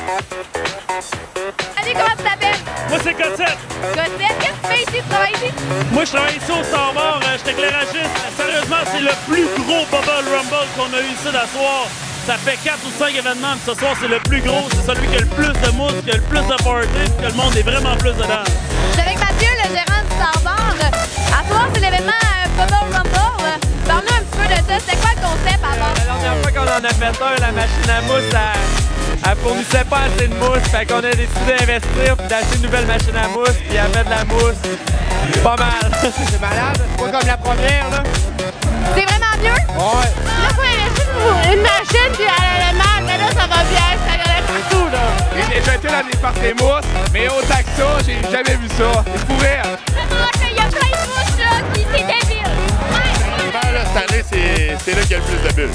Allez, comment tu t'appelles? Moi, c'est Cossette. Cossette, qu'est-ce que tu fais ici? Tu travailles ici? Moi, je travaille ici au Star Bar. Je suis éclairagiste. Sérieusement, c'est le plus gros Bubble Rumble qu'on a eu ici d'asseoir. Ça fait 4 ou 5 événements, puis ce soir, c'est le plus gros. C'est celui qui a le plus de mousse, qui a le plus de party, puis que le monde est vraiment plus dedans. Je suis avec Mathieu, le gérant du Star Bar. À soir, c'est l'événement Bubble Rumble. Parle-nous un petit peu de ça. C'était quoi le concept avant? La dernière fois qu'on en a fait un, la machine à mousse, elle fournissait pas assez de mousse. Fait qu'on a décidé d'investir puis d'acheter une nouvelle machine à mousse, puis elle fait de la mousse. Pas mal. C'est malade, c'est pas comme la première, là. C'est vraiment mieux? Ouais. Là, faut investir pour une machine, puis elle a le mal, mais là, ça va bien, ça galère partout, là. J'ai déjà été dans des parties mousses, mais autant que ça, j'ai jamais vu ça. C'est pour elle. Il y a plein de mouches, là, puis c'est débile. Là, cette année, c'est là qu'il y a le plus de bulles.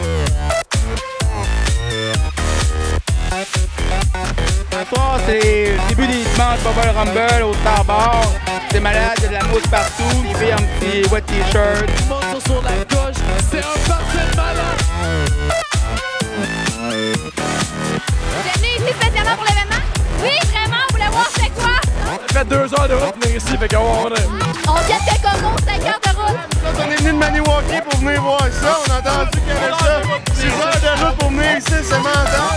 Ce soir, c'est le début des dimanches Bubble Rumble au Star Bar. C'est malade, il y a de la mousse partout. Les filles en petit wet t-shirt. Tout le monde sur la gauche, c'est un parfait malade. Vous êtes venus ici spécialement pour l'événement? Oui, vraiment, vous voulez voir c'est quoi? Ça fait 2 heures de route pour venir ici, fait qu'on va voir. On vient de Técomo, 5 heures de route. On est venu de Maniwaki pour venir voir ça. On a entendu qu'il y avait ça. 6 heures de route pour venir ici, c'est mental.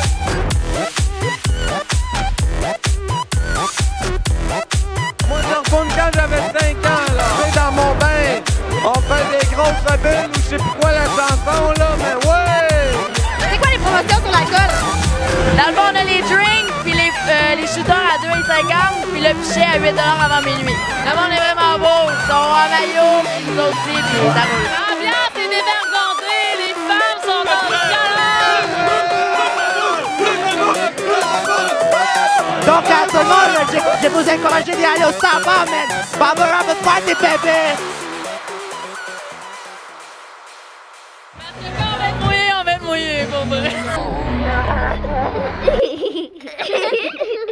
Moi, je retourne quand j'avais 5 ans, là. C'est dans mon bain. On fait des grosses bulles ou je sais plus quoi la chanson, là, mais ouais! C'est quoi les promotions sur l'alcool? Dans le fond, on a les drinks, puis les shooters à 2,50 puis le pichet à 8 avant minuit. Le monde est vraiment beau. Ils sont en maillot, puis nous autres aussi, puis ça roule. L'ambiance est dévergondée, les femmes sont dans le calme. Donc à tout le monde, je vous encourage d'y aller au Star Bar, man. Bubble Rumble Party, bébé. On va être mouillé, pour vrai.